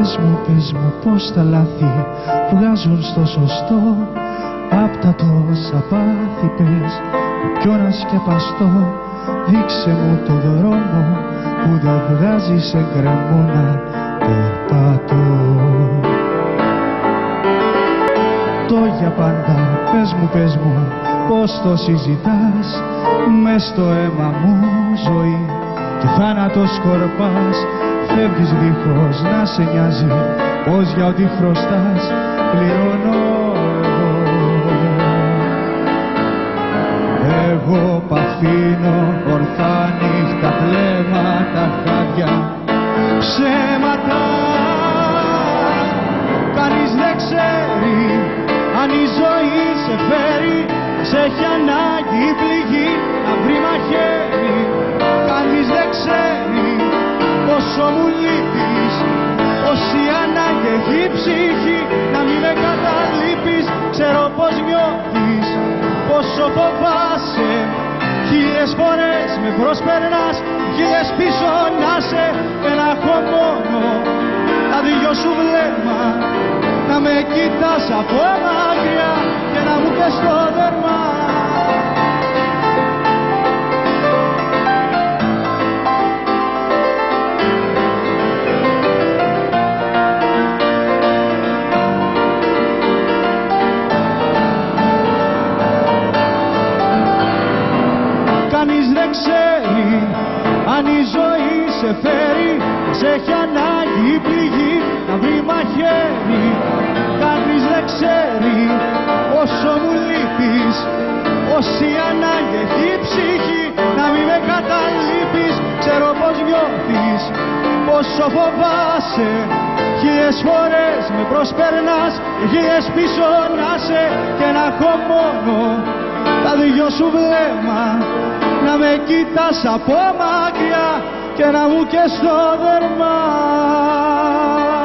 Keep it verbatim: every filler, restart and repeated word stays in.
Πες μου, πες μου πως τα λάθη βγάζουν στο σωστό. Απ' τα τόσα πάθη πες με ποιο να σκεπαστώ. Δείξε μου το δρόμο που δεν βγάζει σε γκρεμό να περπατώ. Το για πάντα πες μου, πες μου πως το συζητάς. Μες στο αίμα μου ζωή και θάνατο σκορπάς. Φεύγεις δίχως να σε νοιάζει πως για ό,τι χρωστάς πληρώνω εγώ. Εγώ παθαίνω ορθά νύχτα, κλαίματα, χάδια, ψέματα. Κανείς δεν ξέρει αν η ζωή σε φέρει, σε έχει ανάγκη η πληγή να βρει μαχαίρι. Κανείς δεν ξέρει πόσο μου λείπεις, πόση ανάγκη έχει η ψυχή να μην με καταλείπεις. Ξέρω πως νιώθεις, πόσο φοβάσαι. Χίλιες φορές με προσπερνάς, χίλιες πίσω να σε. Ένα έχω μόνο, τα δυο σου βλέμμα, να με κοιτάς από μακριά και να μου πες το δέρμα. Κανείς δεν ξέρει αν η ζωή σε φέρει, σε έχει ανάγκη η πληγή να βρει μαχαίρι. Κανείς δεν ξέρει όσο μου λείπεις, όση ανάγκη έχει η ψυχή να μην με καταλείπεις. Ξέρω πως νιώθεις, πόσο φοβάσαι. Χίλιες φορές με προσπερνάς, χίλιες πίσω να σε. Και να έχω μόνο τα δυο σου βλέμμα, να με κοιτάς από μακριά και να μου καίς το δέρμα.